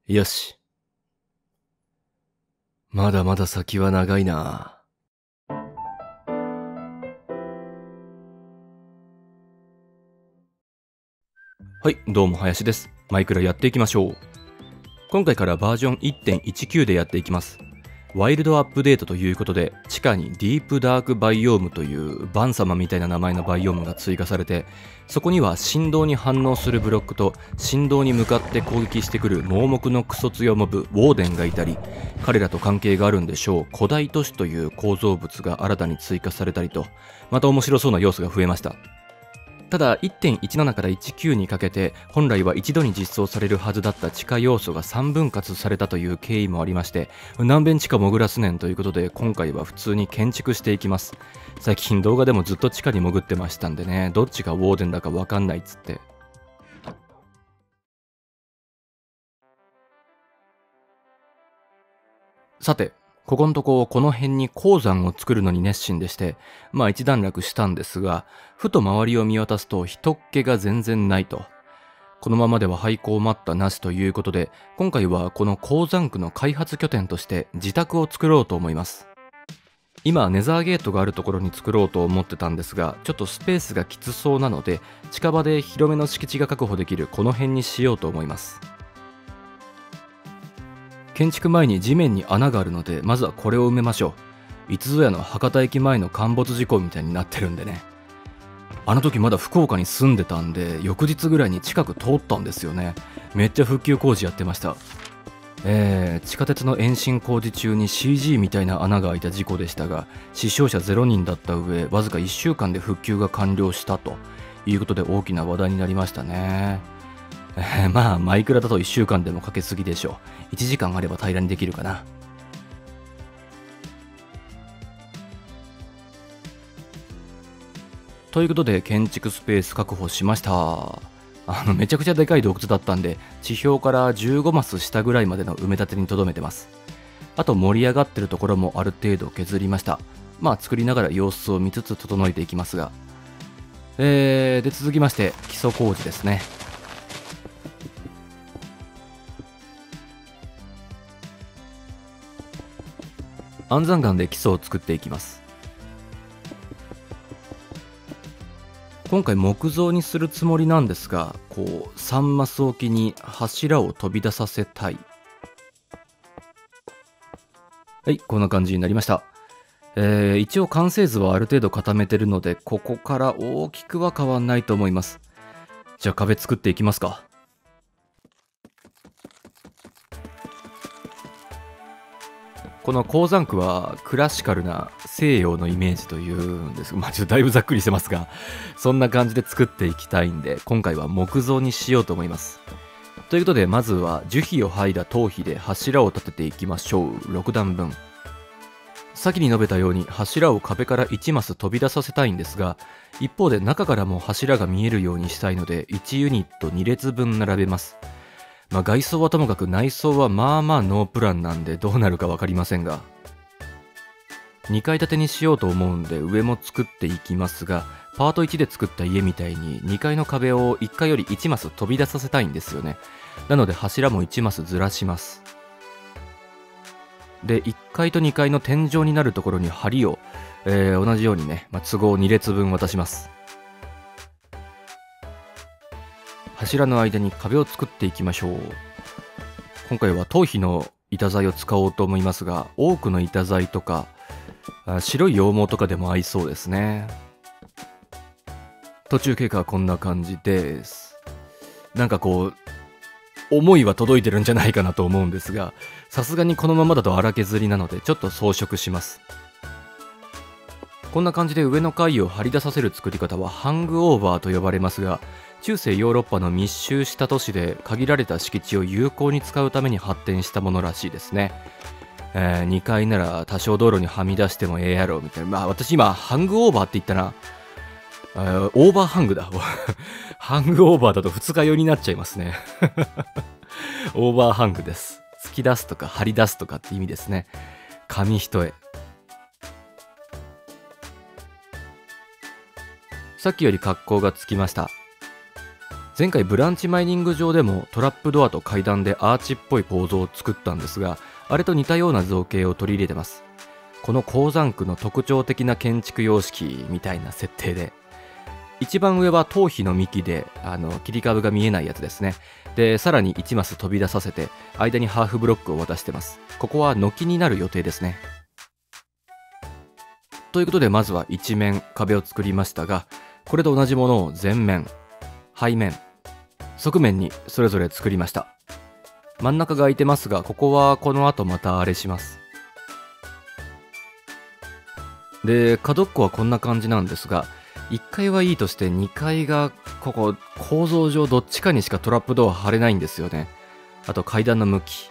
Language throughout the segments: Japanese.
よし。まだまだ先は長いな。はい、どうも林です。マイクラやっていきましょう。今回からバージョン 1.19 でやっていきます。ワイルドアップデートということで、地下にディープダークバイオームというバン様みたいな名前のバイオームが追加されて、そこには振動に反応するブロックと振動に向かって攻撃してくる盲目のクソ強モブウォーデンがいたり、彼らと関係があるんでしょう古代都市という構造物が新たに追加されたりと、また面白そうな要素が増えました。ただ 1.17 から19にかけて本来は一度に実装されるはずだった地下要素が3分割されたという経緯もありまして、何遍地下潜らすねんということで今回は普通に建築していきます。最近動画でもずっと地下に潜ってましたんでね、どっちがウォーデンだかわかんないっつって。さて、ここのとここの辺に鉱山を作るのに熱心でして、一段落したんですが、ふと周りを見渡すと人っ気が全然ないと。このままでは廃校待ったなしということで、今回はこの鉱山区の開発拠点として自宅を作ろうと思います。今ネザーゲートがあるところに作ろうと思ってたんですが、ちょっとスペースがきつそうなので、近場で広めの敷地が確保できるこの辺にしようと思います。建築前に地面に穴があるので、まずはこれを埋めましょう。いつぞやの博多駅前の陥没事故みたいになってるんでね。あの時まだ福岡に住んでたんで、翌日ぐらいに近く通ったんですよね。めっちゃ復旧工事やってました。地下鉄の延伸工事中に CG みたいな穴が開いた事故でしたが、死傷者0人だった上、わずか1週間で復旧が完了したということで大きな話題になりましたね。マイクラだと1週間でもかけすぎでしょう。1時間あれば平らにできるかな。ということで建築スペース確保しました。めちゃくちゃでかい洞窟だったんで、地表から15マス下ぐらいまでの埋め立てにとどめてます。あと盛り上がってるところもある程度削りました。作りながら様子を見つつ整えていきますが、で続きまして基礎工事ですね。安山岩で基礎を作っていきます。今回木造にするつもりなんですが、3マスおきに柱を飛び出させたい。はい、こんな感じになりました。一応完成図はある程度固めてるので、ここから大きくは変わんないと思います。じゃあ壁作っていきますか。この鉱山区はクラシカルな西洋のイメージというんです。ちょっとだいぶざっくりしてますが、そんな感じで作っていきたいんで、今回は木造にしようと思います。ということで、まずは樹皮を剥いだ頭皮で柱を立てていきましょう。6段分。先に述べたように柱を壁から1マス飛び出させたいんですが、一方で中からも柱が見えるようにしたいので、1ユニット2列分並べます。外装はともかく内装はノープランなんでどうなるか分かりませんが、2階建てにしようと思うんで上も作っていきますが、パート1で作った家みたいに2階の壁を1階より1マス飛び出させたいんですよね。なので柱も1マスずらします。で1階と2階の天井になるところに梁を、同じようにね、都合2列分渡します。柱の間に壁を作っていきましょう。今回は頭皮の板材を使おうと思いますが、多くの板材とか白い羊毛とかでも合いそうですね。途中経過はこんな感じです。思いは届いてるんじゃないかなと思うんですが、さすがにこのままだと荒削りなのでちょっと装飾します。こんな感じで上の階を張り出させる作り方はハングオーバーと呼ばれますが、中世ヨーロッパの密集した都市で限られた敷地を有効に使うために発展したものらしいですね。2階なら多少道路にはみ出してもええやろみたいな。私今ハングオーバーって言ったな。オーバーハングだ。ハングオーバーだと二日酔いになっちゃいますね。オーバーハングです。突き出すとか張り出すとかって意味ですね。紙一重。さっきより格好がつきました。 前回ブランチマイニング場でもトラップドアと階段でアーチっぽい構造を作ったんですが、あれと似たような造形を取り入れてます。この鉱山区の特徴的な建築様式みたいな設定で、一番上は頭皮の幹で切り株が見えないやつですね。でさらに1マス飛び出させて間にハーフブロックを渡してます。ここは軒になる予定ですね。ということでまずは一面壁を作りましたが、これと同じものを前面、背面、側面にそれぞれ作りました。真ん中が空いてますが、ここはこの後またあれします。で角っこはこんな感じなんですが、1階はいいとして2階がここ構造上どっちかにしかトラップドア貼れないんですよね。あと階段の向き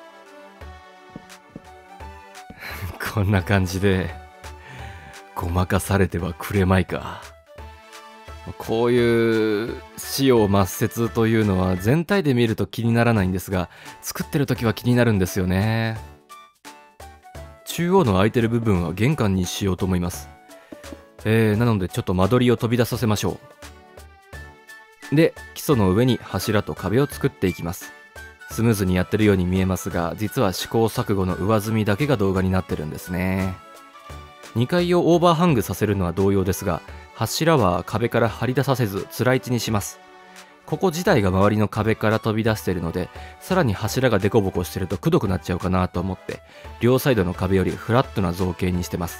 こんな感じでごまかされてはくれまいか。こういう使用抹殺というのは全体で見ると気にならないんですが、作ってる時は気になるんですよね。中央の空いてる部分は玄関にしようと思います。なのでちょっと間取りを飛び出させましょう。で基礎の上に柱と壁を作っていきます。スムーズにやってるように見えますが、実は試行錯誤の上積みだけが動画になってるんですね。2階をオーバーハングさせるのは同様ですが、柱は壁から張り出させずつらい位置にします。ここ自体が周りの壁から飛び出しているので、さらに柱がデコボコしてるとくどくなっちゃうかなと思って、両サイドの壁よりフラットな造形にしてます。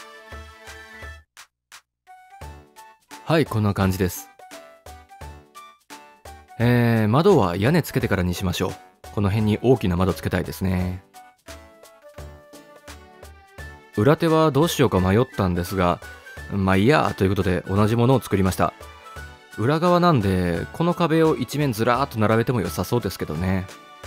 はい、こんな感じです。窓は屋根つけてからにしましょう。この辺に大きな窓つけたいですね。裏手はどうしようか迷ったんですが、まあいいやということで同じものを作りました。裏側なんでこの壁を一面ずらーっと並べても良さそうですけどね。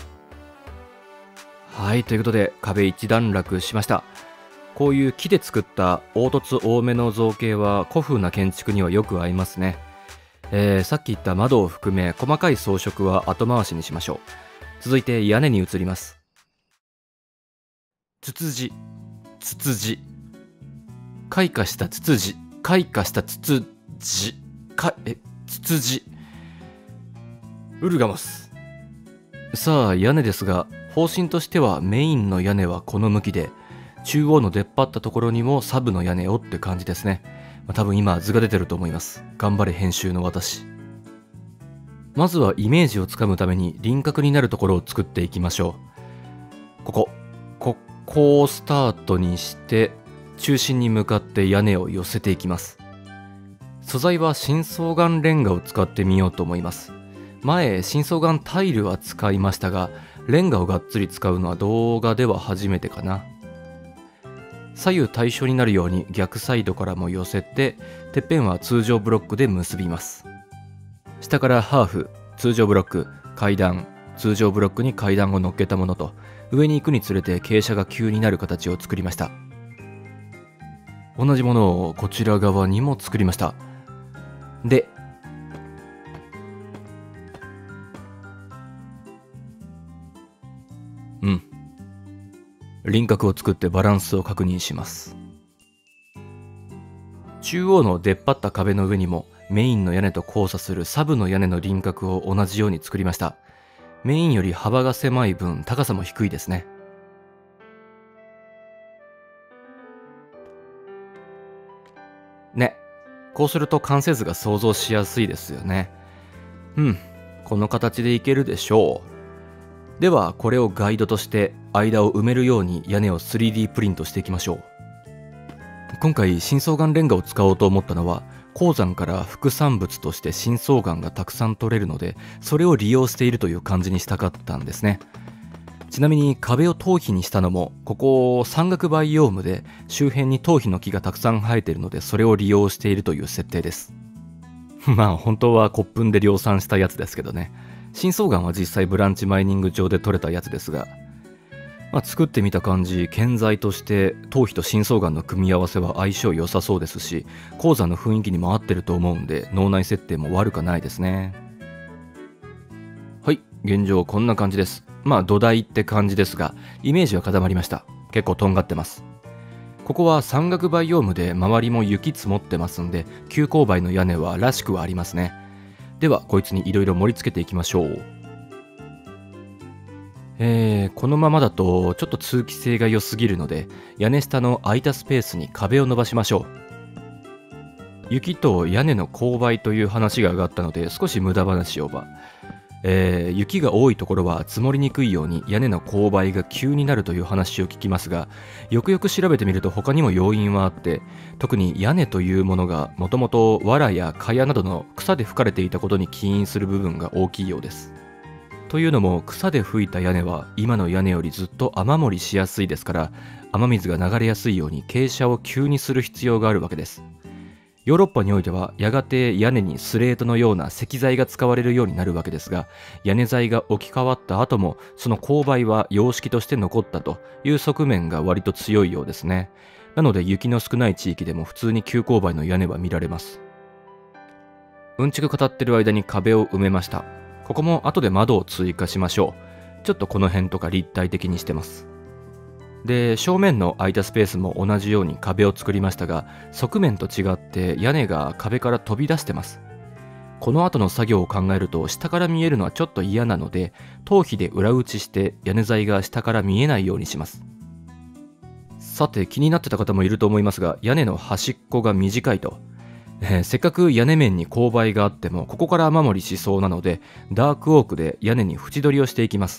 はい、ということで壁一段落しました。こういう木で作った凹凸多めの造形は古風な建築にはよく合いますね。さっき言った窓を含め細かい装飾は後回しにしましょう。続いて屋根に移ります。ツツジ、ツツジ、開花したツツジ、開花したツツジ、ツツジ、ウルガモス。さあ屋根ですが、方針としてはメインの屋根はこの向きで、中央の出っ張ったところにもサブの屋根をって感じですね。多分今図が出てると思います。頑張れ編集の私。まずはイメージをつかむために輪郭になるところを作っていきましょう。ここをスタートにして中心に向かって屋根を寄せていきます。素材は深層岩レンガを使ってみようと思います。前深層岩タイルは使いましたが、レンガをがっつり使うのは動画では初めてかな。左右対称になるように逆サイドからも寄せて、てっぺんは通常ブロックで結びます。下からハーフ、通常ブロック、階段、通常ブロックに階段を乗っけたものと、上に行くにつれて傾斜が急になる形を作りました。同じものをこちら側にも作りました。で輪郭を作ってバランスを確認します。中央の出っ張った壁の上にもメインの屋根と交差するサブの屋根の輪郭を同じように作りました。メインより幅が狭い分高さも低いですね。こうすると完成図が想像しやすいですよね。この形でいけるでしょう。ではこれをガイドとして間を埋めるように屋根を 3D プリントしていきましょう。今回深層岩レンガを使おうと思ったのは、鉱山から副産物として深層岩がたくさん取れるので、それを利用しているという感じにしたかったんですね。ちなみに壁を頭皮にしたのも、ここ山岳バイオームで周辺に頭皮の木がたくさん生えているので、それを利用しているという設定です。まあ本当は骨粉で量産したやつですけどね。深層岩は実際ブランチマイニング場で取れたやつですが、作ってみた感じ、建材として頭皮と深層岩の組み合わせは相性良さそうですし、鉱山の雰囲気にも合ってると思うんで、脳内設定も悪くないですね。はい、現状こんな感じです。土台って感じですが、イメージは固まりました。結構とんがってます。ここは山岳バイオームで周りも雪積もってますんで、急勾配の屋根はらしくはありますね。 ではこいつにいろいろ盛り付けていきましょう。このままだとちょっと通気性が良すぎるので、屋根下の空いたスペースに壁を伸ばしましょう。雪と屋根の勾配という話が上がったので、少し無駄話をば。雪が多いところは積もりにくいように屋根の勾配が急になるという話を聞きますが、よくよく調べてみると他にも要因はあって、特に屋根というものがもともと藁や茅などの草で吹かれていたことに起因する部分が大きいようです。というのも、草で吹いた屋根は今の屋根よりずっと雨漏りしやすいですから、雨水が流れやすいように傾斜を急にする必要があるわけです。ヨーロッパにおいてはやがて屋根にスレートのような石材が使われるようになるわけですが、屋根材が置き換わった後もその勾配は様式として残ったという側面が割と強いようですね。なので雪の少ない地域でも普通に急勾配の屋根は見られます。うんちく語ってる間に壁を埋めました。ここも後で窓を追加しましょう。ちょっとこの辺とか立体的にしてます。で、正面の空いたスペースも同じように壁を作りましたが、側面と違って屋根が壁から飛び出してます。この後の作業を考えると下から見えるのはちょっと嫌なので、頭皮で裏打ちして屋根材が下から見えないようにします。さて、気になってた方もいると思いますが、屋根の端っこが短いと。せっかく屋根面に勾配があってもここから雨漏りしそうなので、ダークオークで屋根に縁取りをしていきます。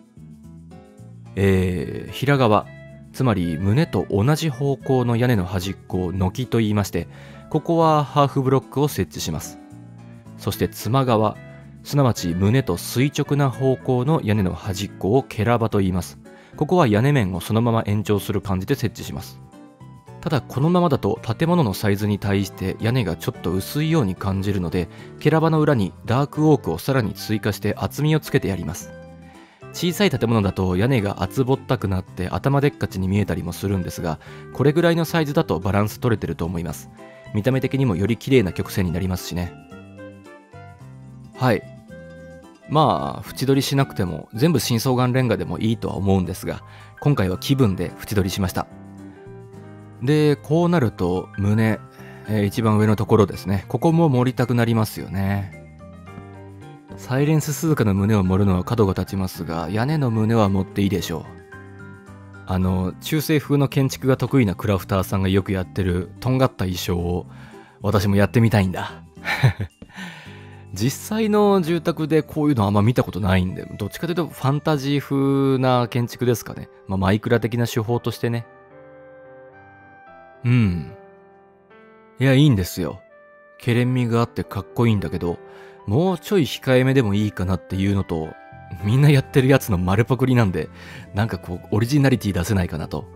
平側、つまり胸と同じ方向の屋根の端っこを軒と言いまして、ここはハーフブロックを設置します。そして妻側、すなわち胸と垂直な方向の屋根の端っこをケラバと言います。ここは屋根面をそのまま延長する感じで設置します。ただこのままだと建物のサイズに対して屋根がちょっと薄いように感じるので、ケラバの裏にダークオークをさらに追加して厚みをつけてやります。小さい建物だと屋根が厚ぼったくなって頭でっかちに見えたりもするんですが、これぐらいのサイズだとバランス取れてると思います。見た目的にもより綺麗な曲線になりますしね。はい。まあ縁取りしなくても全部深層岩レンガでもいいとは思うんですが、今回は気分で縁取りしました。で、こうなると胸、一番上のところですね。ここも盛りたくなりますよね。サイレンス鈴鹿の胸を盛るのは角が立ちますが、屋根の胸は盛っていいでしょう。中世風の建築が得意なクラフターさんがよくやってるとんがった衣装を私もやってみたいんだ。実際の住宅でこういうのあんま見たことないんで、どっちかというとファンタジー風な建築ですかね。マイクラ的な手法としてね。いや、いいんですよ。ケレン味があってかっこいいんだけど、もうちょい控えめでもいいかなっていうのと、みんなやってるやつの丸パクリなんで、なんかこうオリジナリティ出せないかなと。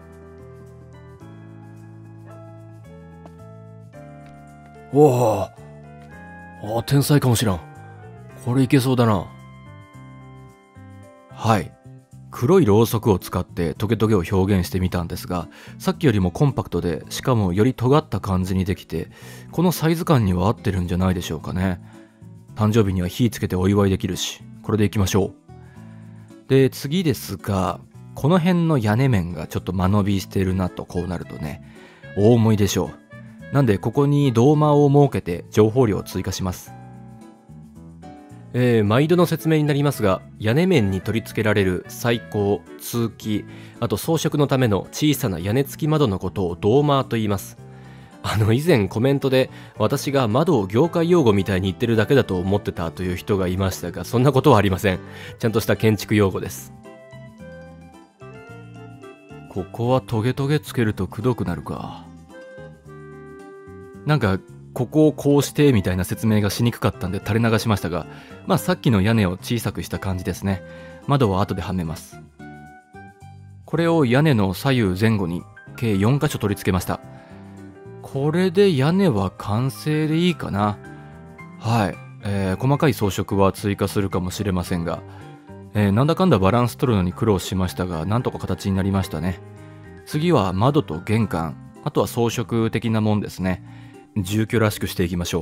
おお、天才かもしらん。これいけそうだな。はい。黒いろうそくを使ってトゲトゲを表現してみたんですが、さっきよりもコンパクトで、しかもより尖った感じにできて、このサイズ感には合ってるんじゃないでしょうかね。誕生日には火つけてお祝いできるし、これでいきましょう。で、次ですが、この辺の屋根面がちょっと間延びしてるなと、こうなるとね、大思いでしょう。なんでここにドーマーを設けて情報量を追加します。毎度の説明になりますが、屋根面に取り付けられる採光、通気、あと装飾のための小さな屋根付き窓のことをドーマーと言います。以前コメントで私が窓を業界用語みたいに言ってるだけだと思ってたという人がいましたが、そんなことはありません。ちゃんとした建築用語です。ここはトゲトゲつけるとくどくなるか。なんかここをこうしてみたいな説明がしにくかったんで垂れ流しましたが、さっきの屋根を小さくした感じですね。窓は後ではめます。これを屋根の左右前後に計4箇所取り付けました。これで屋根は完成でいいかな。はい。細かい装飾は追加するかもしれませんが、なんだかんだバランス取るのに苦労しましたが、なんとか形になりましたね。次は窓と玄関、あとは装飾的なもんですね。住居らしくしていきましょ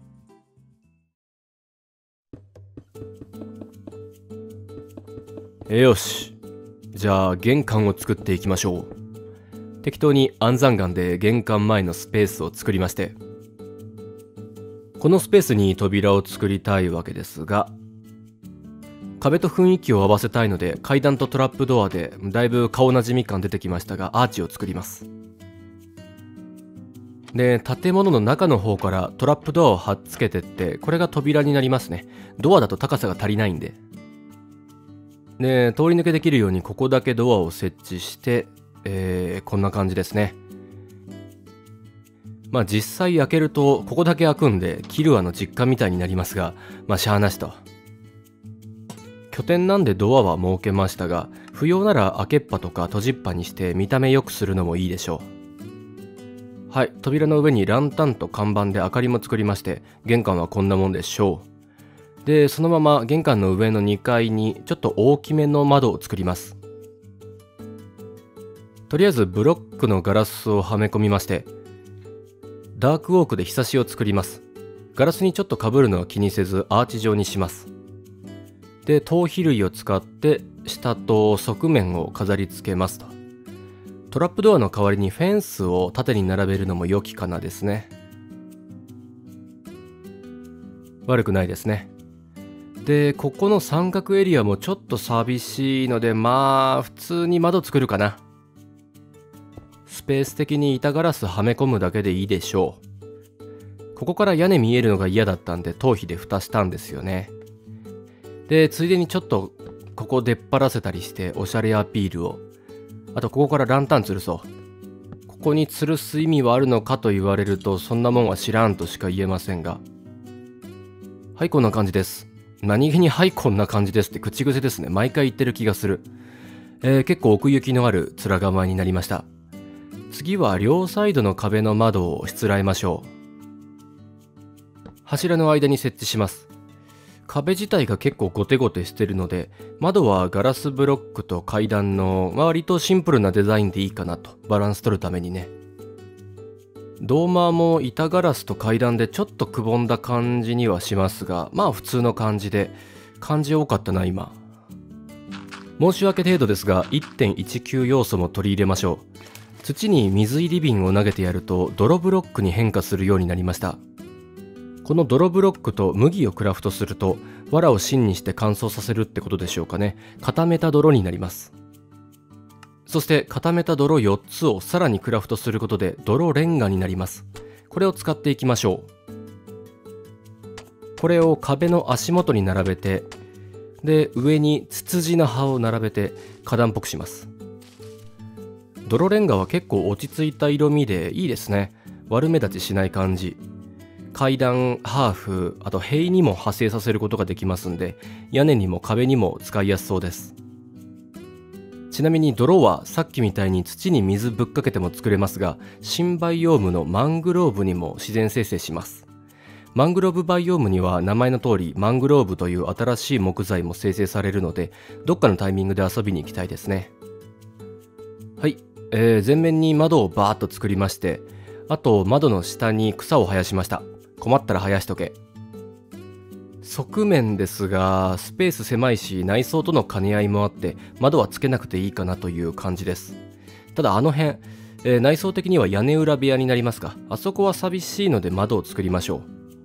う。よし。じゃあ玄関を作っていきましょう。適当に安山岩で玄関前のスペースを作りまして、ここのスペースに扉を作りたいわけですが、壁と雰囲気を合わせたいので階段とトラップドアでだいぶ顔なじみ感出てきましたが、アーチを作ります。で、建物の中の方からトラップドアを貼っつけてって、これが扉になりますね。ドアだと高さが足りないんで。で、通り抜けできるようにここだけドアを設置して、こんな感じですね。まあ実際開けるとここだけ開くんでキルアの実家みたいになりますが、まあしゃあなしと。拠点なんでドアは設けましたが、不要なら開けっぱとか閉じっぱにして見た目良くするのもいいでしょう。はい、扉の上にランタンと看板で明かりも作りまして、玄関はこんなもんでしょう。で、そのまま玄関の上の2階にちょっと大きめの窓を作ります。とりあえずブロックのガラスをはめ込みまして、ダークオークでひさしを作ります。ガラスにちょっと被るのは気にせずアーチ状にします。で、頭皮類を使って下と側面を飾り付けますと。トラップドアの代わりにフェンスを縦に並べるのも良きかなですね。悪くないですね。で、ここの三角エリアもちょっと寂しいので、まあ普通に窓作るかな。スペース的に板ガラスはめ込むだけでいいでしょう。ここから屋根見えるのが嫌だったんで頭皮で蓋したんですよね。で、ついでにちょっとここ出っ張らせたりしておしゃれアピールを。あとここからランタン吊るそう。ここに吊るす意味はあるのかと言われると、そんなもんは知らんとしか言えませんが。はい、こんな感じです。何気にはいこんな感じですって口癖ですね。毎回言ってる気がする。結構奥行きのある面構えになりました。次は両サイドの壁の窓をしつらえましょう。柱の間に設置します。壁自体が結構ゴテゴテしてるので、窓はガラスブロックと階段の割とシンプルなデザインでいいかなと、バランス取るためにね。ドーマーも板ガラスと階段でちょっとくぼんだ感じにはしますが、まあ普通の感じで、漢字多かったな今。申し訳程度ですが 1.19 要素も取り入れましょう。土に水入り瓶を投げてやると泥ブロックに変化するようになりました。この泥ブロックと麦をクラフトすると、藁を芯にして乾燥させるってことでしょうかね。固めた泥になります。そして固めた泥4つをさらにクラフトすることで泥レンガになります。これを使っていきましょう。これを壁の足元に並べて、で上にツツジの葉を並べて花壇っぽくします。泥レンガは結構落ち着いた色味でいいですね。悪目立ちしない感じ。階段、ハーフ、あと塀にも派生させることができますんで、屋根にも壁にも使いやすそうです。ちなみに泥はさっきみたいに土に水ぶっかけても作れますが、新バイオームのマングローブにも自然生成します。マングローブバイオームには名前の通りマングローブという新しい木材も生成されるので、どっかのタイミングで遊びに行きたいですね。はい、前面に窓をバーッと作りまして、あと窓の下に草を生やしました。困ったら生やしとけ。側面ですがスペース狭いし内装との兼ね合いもあって窓はつけなくていいかなという感じです。ただあの辺、内装的には屋根裏部屋になりますが、あそこは寂しいので窓を作りましょう。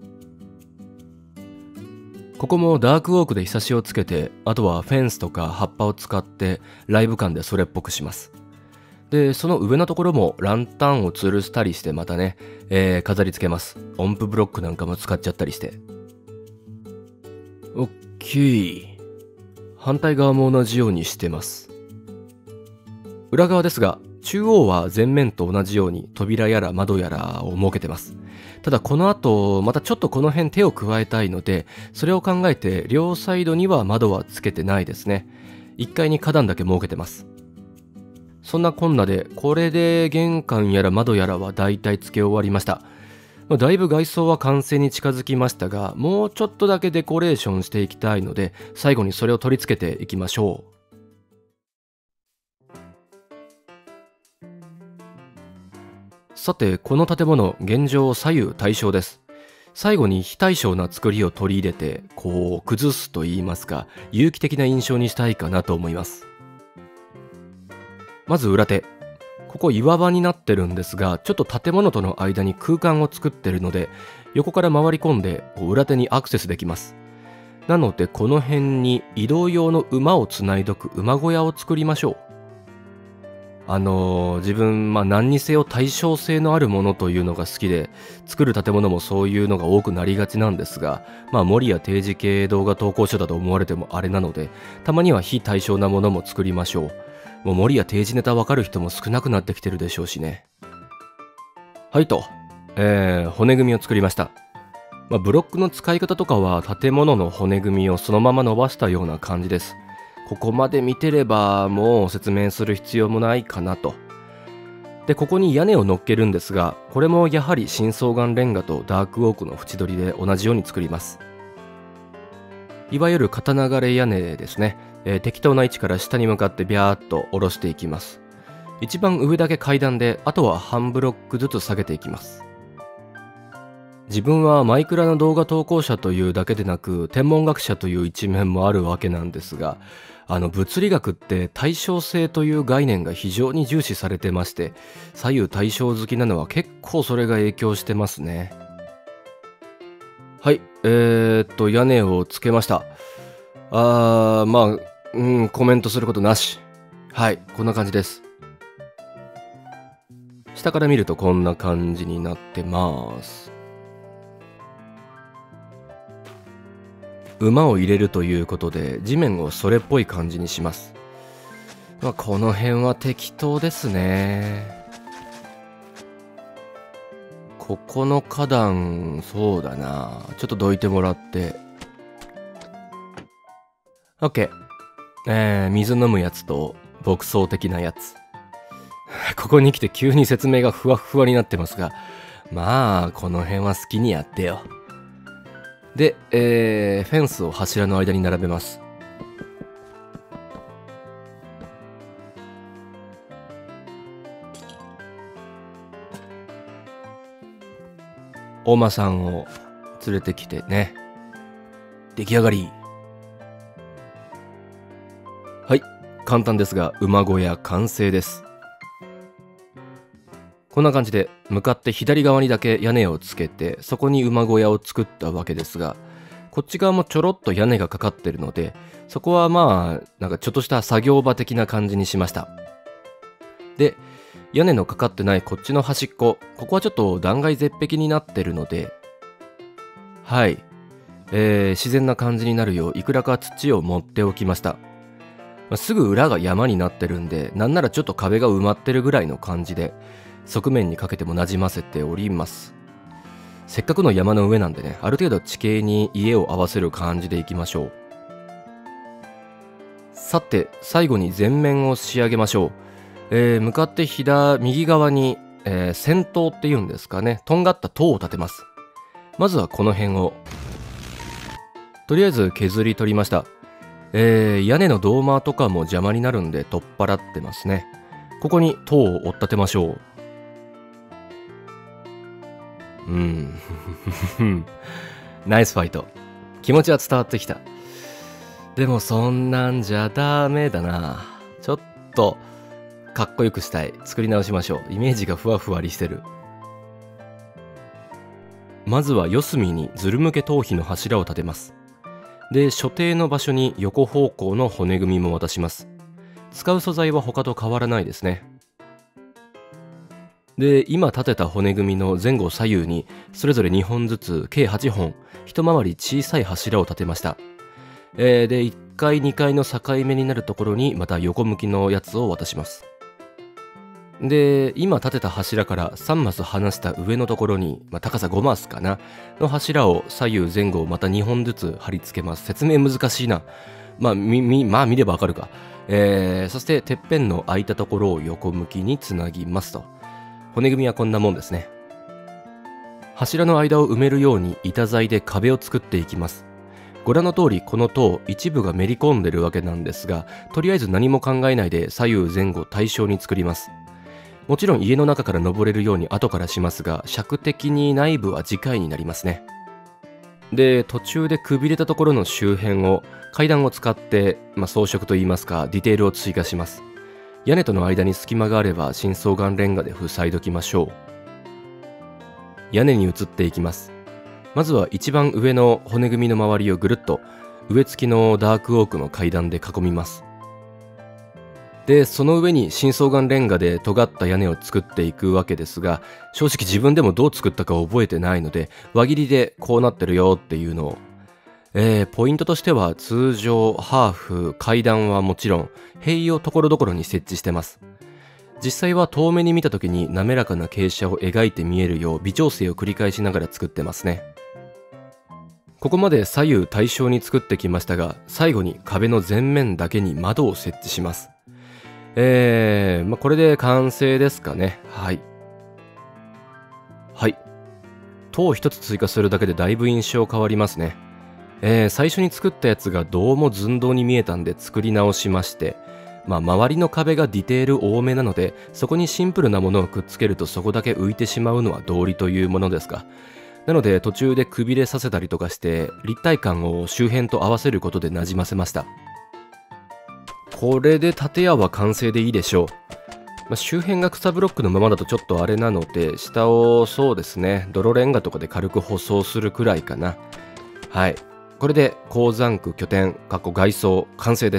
ここもダークオークでひさしをつけて、あとはフェンスとか葉っぱを使ってライブ感でそれっぽくします。で、その上のところもランタンを吊るしたりしてまたね、飾り付けます。音符ブロックなんかも使っちゃったりして。オッケー。反対側も同じようにしてます。裏側ですが、中央は前面と同じように扉やら窓やらを設けてます。ただこの後、またちょっとこの辺手を加えたいので、それを考えて両サイドには窓はつけてないですね。1階に花壇だけ設けてます。そんなこんなで、これで玄関やら窓やらはだいたい付け終わりました。だいぶ外装は完成に近づきましたが、もうちょっとだけデコレーションしていきたいので、最後にそれを取り付けていきましょう。さて、この建物、現状左右対称です。最後に非対称な作りを取り入れて、こう崩すと言いますか、有機的な印象にしたいかなと思います。まず裏手。ここ岩場になってるんですが、ちょっと建物との間に空間を作ってるので、 横から回り込んで裏手にアクセスできます。なのでこの辺に移動用の馬をつないどく馬小屋を作りましょう。自分、何にせよ対称性のあるものというのが好きで、作る建物もそういうのが多くなりがちなんですが、森や定時系動画投稿者だと思われてもあれなので、たまには非対称なものも作りましょう。もう森や定時ネタわかる人も少なくなってきてるでしょうしね。はいと、骨組みを作りました。ブロックの使い方とかは建物の骨組みをそのまま伸ばしたような感じです。ここまで見てればもう説明する必要もないかなと。で、ここに屋根を乗っけるんですが、これもやはり深層岩レンガとダークオークの縁取りで同じように作ります。いわゆる肩流れ屋根ですね。適当な位置から下に向かってビャーっと下ろしていきます。一番上だけ階段で、あとは半ブロックずつ下げていきます。自分はマイクラの動画投稿者というだけでなく、天文学者という一面もあるわけなんですが、物理学って対称性という概念が非常に重視されてまして、左右対称好きなのは結構それが影響してますね。はい、屋根をつけました。コメントすることなし。はい、こんな感じです。下から見るとこんな感じになってます。馬を入れるということで地面をそれっぽい感じにします。この辺は適当ですね。ここの花壇、そうだな、ちょっとどいてもらって。 OK。水飲むやつと牧草的なやつ。ここに来て急に説明がふわふわになってますが、この辺は好きにやってよ。で、フェンスを柱の間に並べます。お馬さんを連れてきてね。出来上がり。はい、簡単ですが馬小屋完成です。こんな感じで向かって左側にだけ屋根をつけて、そこに馬小屋を作ったわけですが、こっち側もちょろっと屋根がかかってるので、そこはなんかちょっとした作業場的な感じにしました。で、屋根のかかってないこっちの端っこ、ここはちょっと断崖絶壁になってるので、はい、自然な感じになるよういくらか土を持っておきました。すぐ裏が山になってるんで、なんならちょっと壁が埋まってるぐらいの感じで、側面にかけてもなじませております。せっかくの山の上なんでね、ある程度地形に家を合わせる感じでいきましょう。さて、最後に前面を仕上げましょう。向かって右側に、先頭っていうんですかね、とんがった塔を建てます。まずはこの辺をとりあえず削り取りました。屋根のドーマーとかも邪魔になるんで取っ払ってますね。ここに塔を追っ立てましょう。ナイスファイト。気持ちは伝わってきた。でもそんなんじゃダメだな。ちょっとかっこよくしたい。作り直しましょう。イメージがふわふわりしてる。まずは四隅にずる向け頭皮の柱を立てます。で、所定の場所に横方向の骨組みも渡します。使う素材は他と変わらないですね。で、今立てた骨組みの前後左右にそれぞれ2本ずつ計8本、一回り小さい柱を立てました。で、1階2階の境目になるところにまた横向きのやつを渡します。で、今立てた柱から3マス離した上のところに、高さ5マスかなの柱を左右前後また2本ずつ貼り付けます。説明難しいな。見ればわかるか。そしててっぺんの空いたところを横向きにつなぎますと。骨組みはこんなもんですね。柱の間を埋めるように板材で壁を作っていきます。ご覧の通りこの塔一部がめり込んでるわけなんですが、とりあえず何も考えないで左右前後対称に作ります。もちろん家の中から登れるように後からしますが、尺的に内部は次回になりますね。で、途中でくびれたところの周辺を階段を使って、装飾といいますかディテールを追加します。屋根との間に隙間があれば深層岩レンガで塞いどきましょう。屋根に移っていきます。 まずは一番上の骨組みの周りをぐるっと上付きのダークオークの階段で囲みます。で、その上に深層岩レンガで尖った屋根を作っていくわけですが、正直自分でもどう作ったか覚えてないので、輪切りでこうなってるよっていうのを、ポイントとしては通常、ハーフ、階段はもちろん塀をところどころに設置してます。実際は遠目に見た時に滑らかな傾斜を描いて見えるよう微調整を繰り返しながら作ってますね。ここまで左右対称に作ってきましたが、最後に壁の前面だけに窓を設置します。これで完成ですかね。はい。塔一つ追加するだけでだいぶ印象変わりますね。最初に作ったやつがどうも寸胴に見えたんで作り直しまして、周りの壁がディテール多めなので、そこにシンプルなものをくっつけるとそこだけ浮いてしまうのは道理というものですが、なので途中でくびれさせたりとかして立体感を周辺と合わせることでなじませました。これで建屋は完成でいいでしょう。周辺が草ブロックのままだとちょっとあれなので、下をそうですね、泥レンガとかで軽く舗装するくらいかな。はい。これで鉱山区拠点外装完成です。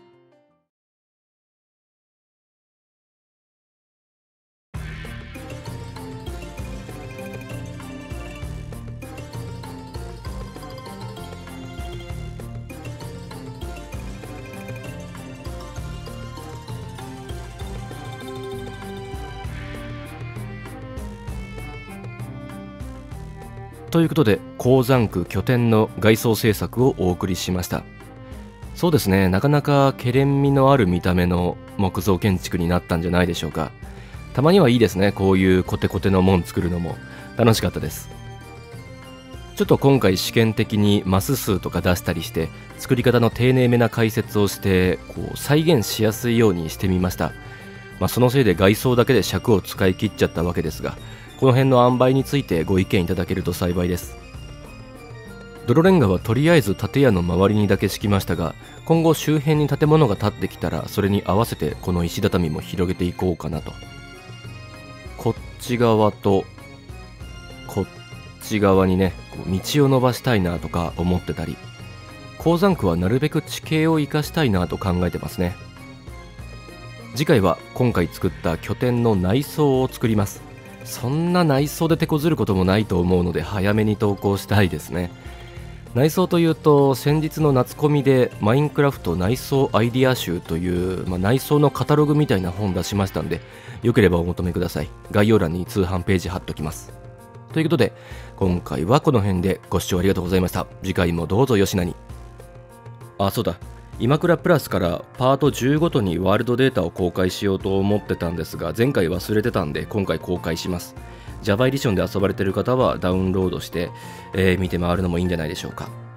ということで、鉱山区拠点の外装制作をお送りしました。そうですね、なかなかけれん味のある見た目の木造建築になったんじゃないでしょうか。たまにはいいですね、こういうコテコテの門作るのも楽しかったです。ちょっと今回試験的にマス数とか出したりして作り方の丁寧めな解説をして再現しやすいようにしてみました。そのせいで外装だけで尺を使い切っちゃったわけですが、この辺の塩梅についてご意見いただけると幸いです。泥レンガはとりあえず建屋の周りにだけ敷きましたが、今後周辺に建物が建ってきたらそれに合わせてこの石畳も広げていこうかなと。こっち側とこっち側にね、道を伸ばしたいなとか思ってたり、鉱山区はなるべく地形を生かしたいなと考えてますね。次回は今回作った拠点の内装を作ります。そんな内装で手こずることもないと思うので早めに投稿したいですね。内装というと、先日の夏コミでマインクラフト内装アイディア集という、内装のカタログみたいな本出しましたんで、よければお求めください。概要欄に通販ページ貼っときます。ということで今回はこの辺でご視聴ありがとうございました。次回もどうぞよしなに。そうだ、今倉プラスからパート10ごとにワールドデータを公開しようと思ってたんですが、前回忘れてたんで今回公開します。 Java エディションで遊ばれている方はダウンロードして、見て回るのもいいんじゃないでしょうか。